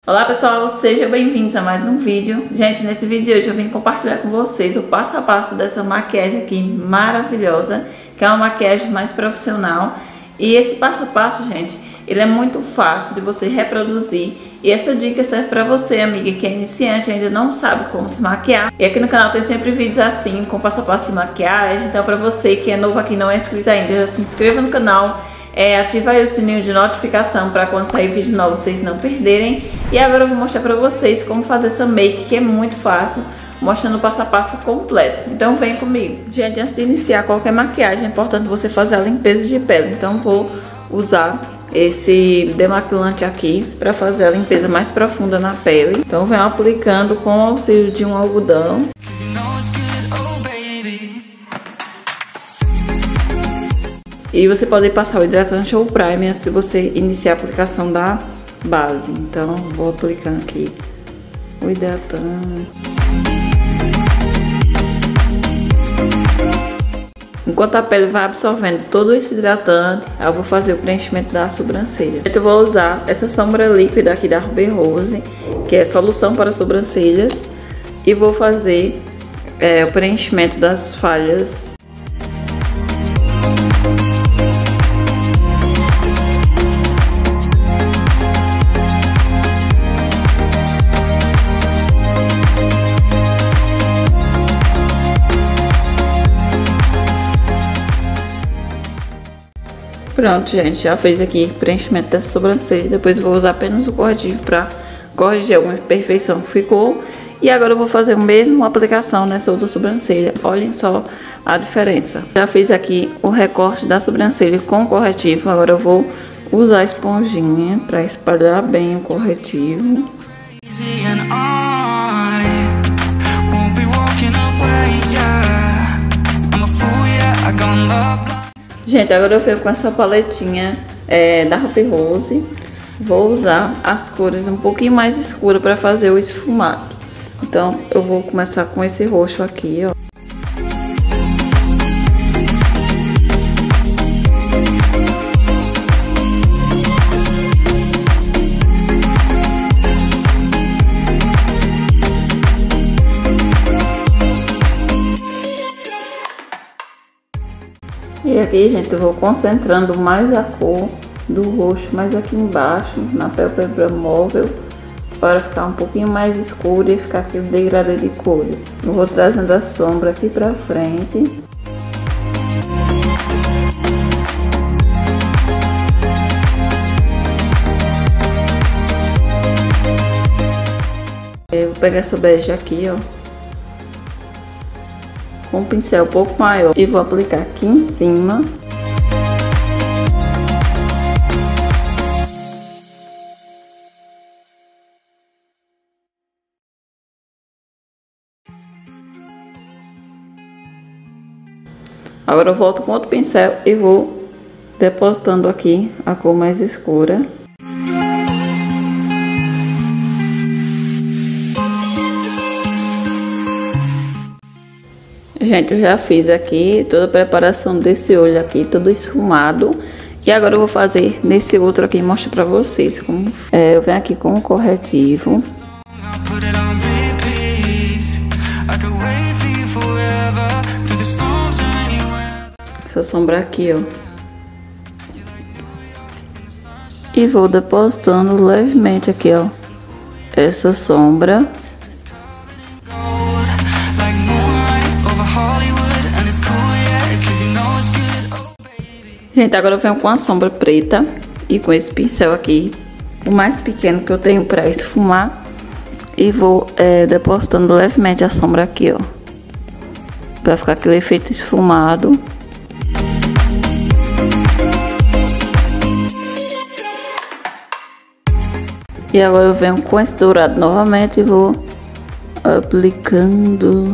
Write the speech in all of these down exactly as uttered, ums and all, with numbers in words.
Olá pessoal, sejam bem-vindos a mais um vídeo. Gente, nesse vídeo de hoje eu vim compartilhar com vocês o passo a passo dessa maquiagem aqui maravilhosa, que é uma maquiagem mais profissional. E esse passo a passo, gente, ele é muito fácil de você reproduzir. E essa dica serve para você, amiga, que é iniciante e ainda não sabe como se maquiar. E aqui no canal tem sempre vídeos assim, com passo a passo de maquiagem. Então para você que é novo aqui e não é inscrito ainda, já se inscreva no canal. É, ativa aí o sininho de notificação para quando sair vídeo novo vocês não perderem. E agora eu vou mostrar para vocês como fazer essa make, que é muito fácil, mostrando o passo a passo completo. Então vem comigo. Gente, antes de iniciar qualquer maquiagem é importante você fazer a limpeza de pele. Então vou usar esse demaquilante aqui para fazer a limpeza mais profunda na pele. Então venho aplicando com o auxílio de um algodão. E você pode passar o hidratante ou o primer se você iniciar a aplicação da base. Então, vou aplicando aqui o hidratante. Enquanto a pele vai absorvendo todo esse hidratante, eu vou fazer o preenchimento da sobrancelha. Eu vou usar essa sombra líquida aqui da Ruby Rose, que é solução para sobrancelhas. E vou fazer é, o preenchimento das falhas. Pronto, gente, já fez aqui o preenchimento dessa sobrancelha. Depois eu vou usar apenas o corretivo para corrigir alguma imperfeição que ficou. E agora eu vou fazer a mesma aplicação nessa outra sobrancelha. Olhem só a diferença. Já fiz aqui o recorte da sobrancelha com o corretivo. Agora eu vou usar a esponjinha para espalhar bem o corretivo. Gente, agora eu venho com essa paletinha é, da Ruby Rose. Vou usar as cores um pouquinho mais escuras para fazer o esfumado. Então, eu vou começar com esse roxo aqui, ó. E aqui, gente, eu vou concentrando mais a cor do roxo mais aqui embaixo, na pálpebra móvel, para ficar um pouquinho mais escuro e ficar aquele degradê de cores. Eu vou trazendo a sombra aqui pra frente. Eu vou pegar essa bege aqui, ó, com um pincel um pouco maior e vou aplicar aqui em cima. Agora eu volto com outro pincel e vou depositando aqui a cor mais escura. Gente, eu já fiz aqui toda a preparação desse olho aqui, todo esfumado. E agora eu vou fazer nesse outro aqui, mostro pra vocês como é, eu venho aqui com o corretivo. Essa sombra aqui, ó. E vou depositando levemente aqui, ó, essa sombra. Gente, agora eu venho com a sombra preta e com esse pincel aqui, o mais pequeno que eu tenho para esfumar, e vou é, depositando levemente a sombra aqui, ó, para ficar aquele efeito esfumado. E agora eu venho com esse dourado novamente e vou aplicando.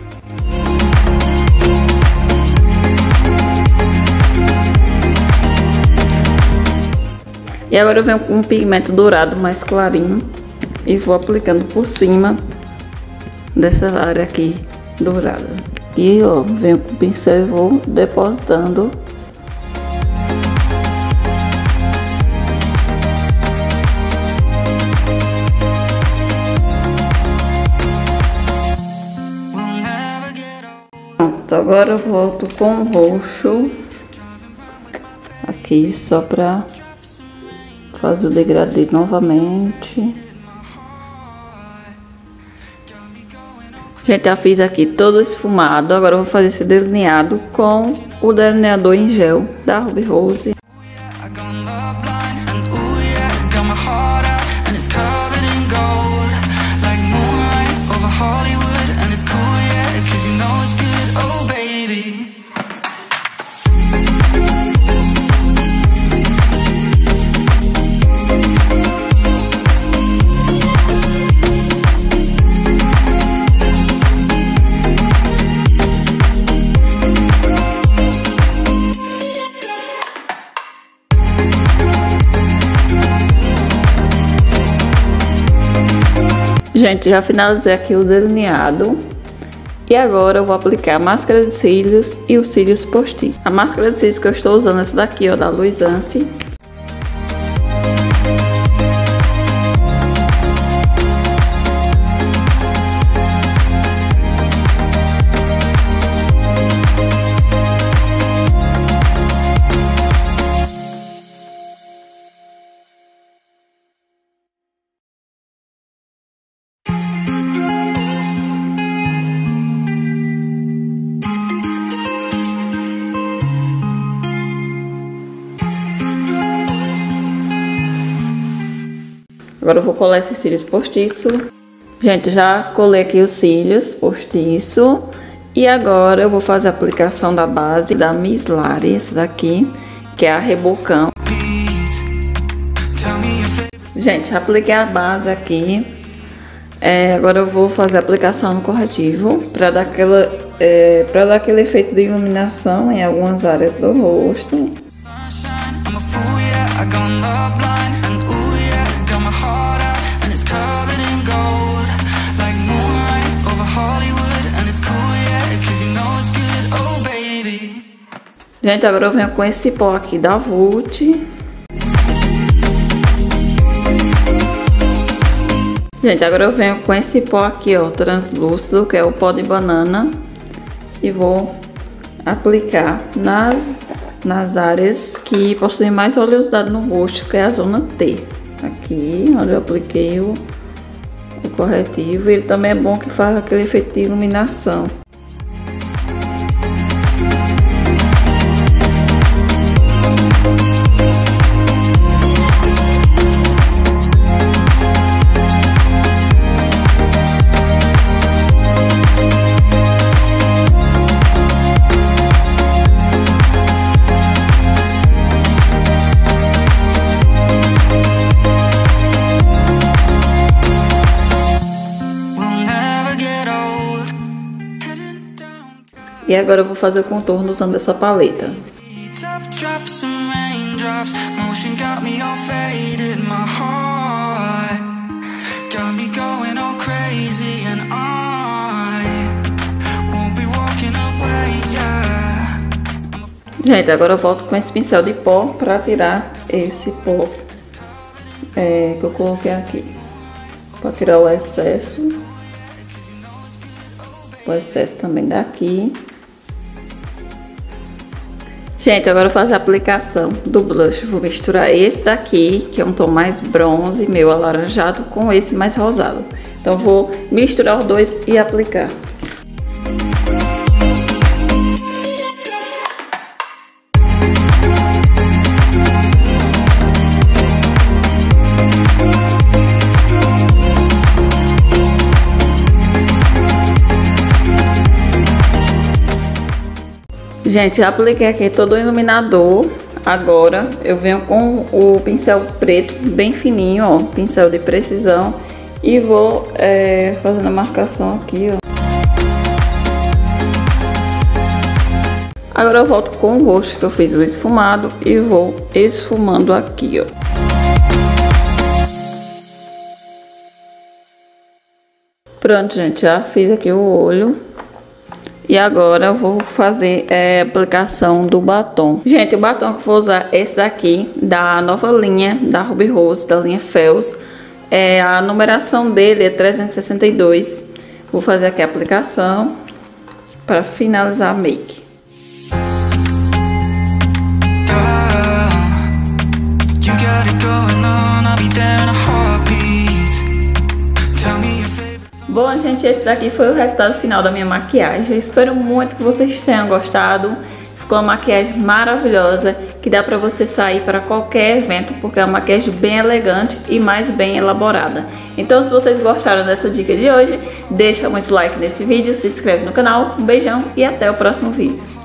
E agora eu venho com um pigmento dourado mais clarinho e vou aplicando por cima dessa área aqui dourada. E ó, venho com o pincel e vou depositando Pronto, agora eu volto com o roxo aqui, só pra fazer o degradê novamente. Gente, já fiz aqui todo esfumado, agora eu vou fazer esse delineado com o delineador em gel da Ruby Rose. Gente, já finalizei aqui o delineado. E agora eu vou aplicar a máscara de cílios e os cílios postiços. A máscara de cílios que eu estou usando é essa daqui, ó, da Luisance. Agora eu vou colar esses cílios postiço. Gente, já colei aqui os cílios postiço. E agora eu vou fazer a aplicação da base da Miss Lari, essa daqui, que é a Rebocão. Gente, já apliquei a base aqui. É, agora eu vou fazer a aplicação no corretivo para dar aquela, é, para dar aquele efeito de iluminação em algumas áreas do rosto. Gente, agora eu venho com esse pó aqui da Vult. Gente, agora eu venho com esse pó aqui, ó, translúcido, que é o pó de banana. E vou aplicar nas, nas áreas que possuem mais oleosidade no rosto, que é a zona T. Aqui, onde eu apliquei o, o corretivo. Ele também é bom que faz aquele efeito de iluminação. E agora eu vou fazer o contorno usando essa paleta. Gente, agora eu volto com esse pincel de pó para tirar esse pó é, que eu coloquei aqui. Para tirar o excesso. O excesso também daqui. Gente, agora eu vou fazer a aplicação do blush. Vou misturar esse daqui, que é um tom mais bronze, meio alaranjado, com esse mais rosado. Então, vou misturar os dois e aplicar. Gente, já apliquei aqui todo o iluminador. Agora eu venho com o pincel preto bem fininho, ó, pincel de precisão, e vou é, fazendo a marcação aqui, ó. Agora eu volto com o roxo que eu fiz o esfumado e vou esfumando aqui, ó. Pronto, gente, já fiz aqui o olho. E agora eu vou fazer é, a aplicação do batom. Gente, o batom que eu vou usar é esse daqui, da nova linha da Ruby Rose, da linha Fels. É, a numeração dele é trezentos e sessenta e dois. Vou fazer aqui a aplicação. para finalizar a make. Bom, gente, esse daqui foi o resultado final da minha maquiagem. Eu espero muito que vocês tenham gostado. Ficou uma maquiagem maravilhosa, que dá pra você sair para qualquer evento, porque é uma maquiagem bem elegante e mais bem elaborada. Então, se vocês gostaram dessa dica de hoje, deixa muito like nesse vídeo, se inscreve no canal, um beijão e até o próximo vídeo.